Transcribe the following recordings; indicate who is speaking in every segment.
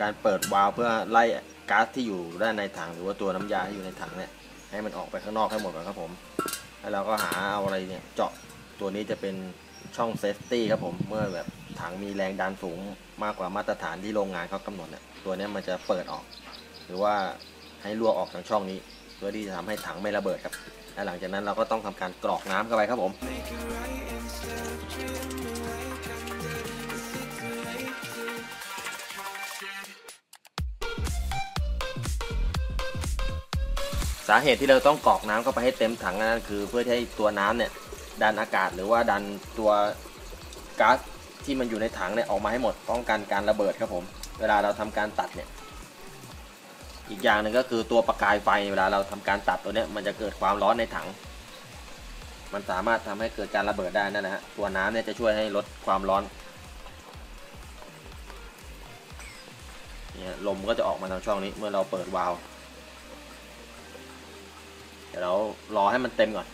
Speaker 1: การเปิดวาล์วเพื่อไล่ก๊าซที่อยู่ด้านในถังหรือว่าตัวน้ำยาที่อยู่ในถังเนี่ยให้มันออกไปข้างนอกให้หมดก่อนครับผมแล้วเราก็หาเอาอะไรเนี่ยเจาะตัวนี้จะเป็นช่องเซฟตี้ครับผมเมื่อแบบถังมีแรงดันสูงมากกว่ามาตรฐานที่โรงงานเขากำหนดเนี่ยตัวนี้มันจะเปิดออกหรือว่าให้รั่วออกทางช่องนี้เพื่อที่จะทำให้ถังไม่ระเบิดครับและหลังจากนั้นเราก็ต้องทำการกรอกน้ำเข้าไปครับผมสาเหตุที่เราต้องกรอกน้ำเข้าไปให้เต็มถังนั่นคือเพื่อให้ตัวน้ำเนี่ยดันอากาศหรือว่าดันตัวก๊าซที่มันอยู่ในถังเนี่ยออกมาให้หมดป้องกันการระเบิดครับผมเวลาเราทำการตัดเนี่ยอีกอย่างหนึ่งก็คือตัวประกายไฟเวลาเราทำการตัดตัวเนี้ยมันจะเกิดความร้อนในถังมันสามารถทำให้เกิดการระเบิดได้นั่นนะฮะตัวน้ำเนี่ยจะช่วยให้ลดความร้อนเนี่ยลมก็จะออกมาทางช่องนี้เมื่อเราเปิดวาล์วเดี๋ยวเรารอให้มันเต็มก่อน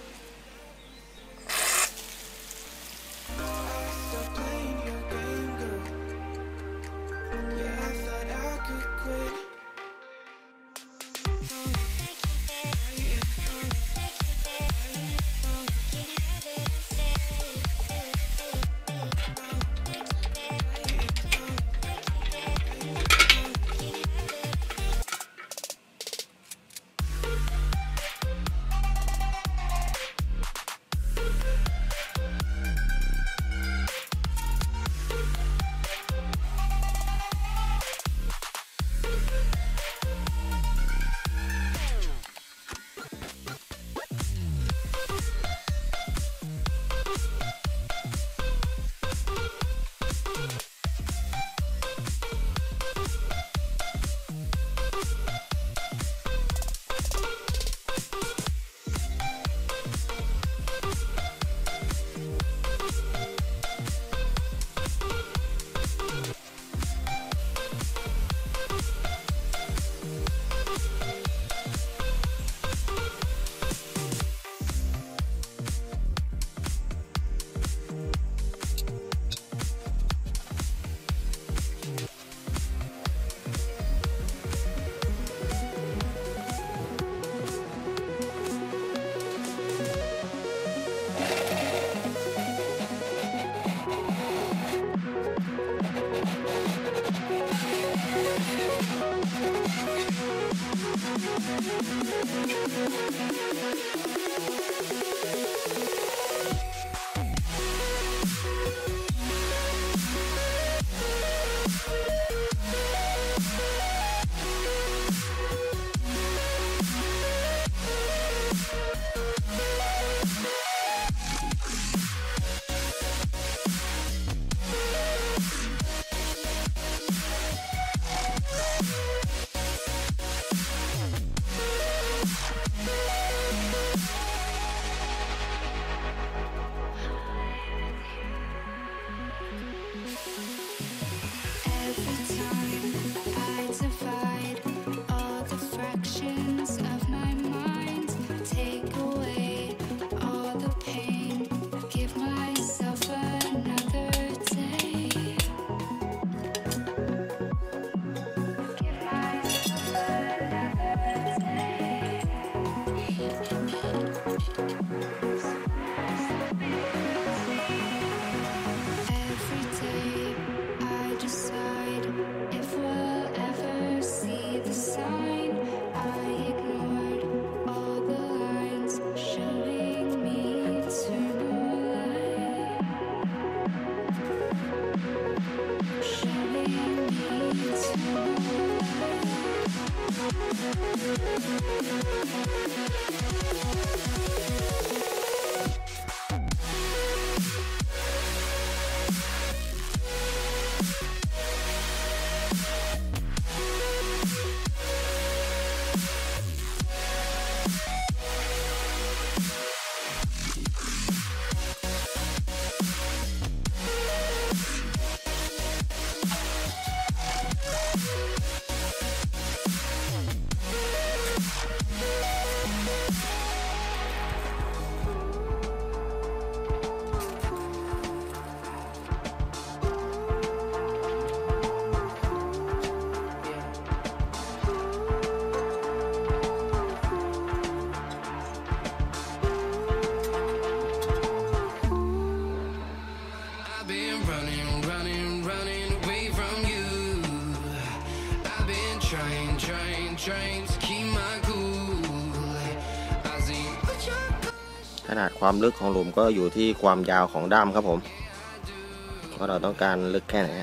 Speaker 2: been running away from you. I've been trying to keep my cool. I see what you're
Speaker 1: ขนาดความลึกของหลุมก็อยู่ที่ความยาวของด้ามครับผมว่าเราต้องการลึกแค่ไหน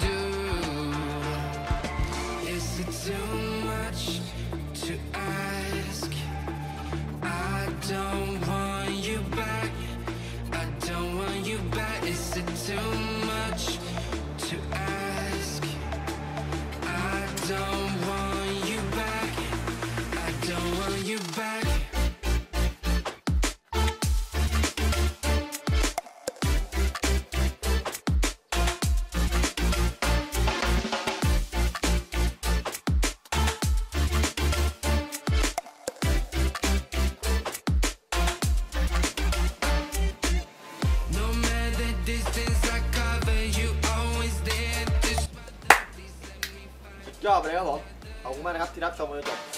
Speaker 2: Is it too much to ask? I don't want you back. I don't want you back. Is it too much to ask? I don't want you back. I don't want you back.
Speaker 1: ยอดไปเลยครับผม ขอบคุณมากนะครับที่รับชมจนจบ